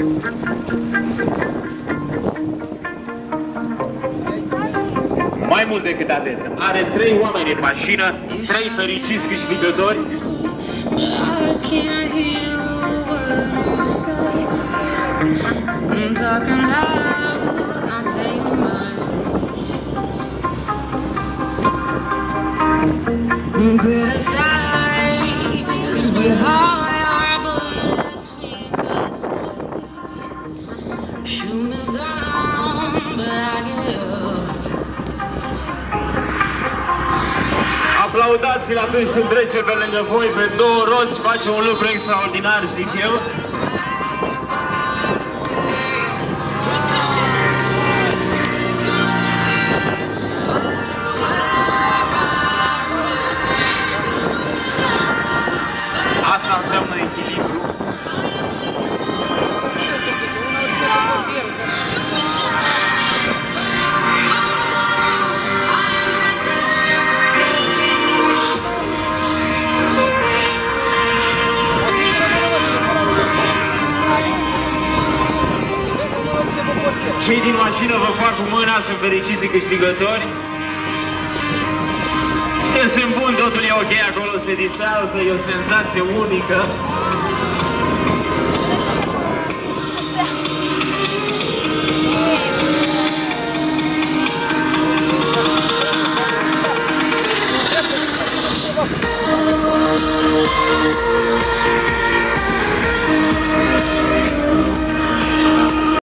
Mai mult decât atât, are 3 oameni în mașină, 3 fericiți câștigători. Aplaudați-l atunci când trece pe lângă voi pe 2 roți, face un lucru extraordinar, zic eu. Asta înseamnă echilibru. Cei din mașină vă fac cu mâna, sunt fericiți câștigători. Eu sunt bun, totul e ok acolo, se disează, e o senzație unică.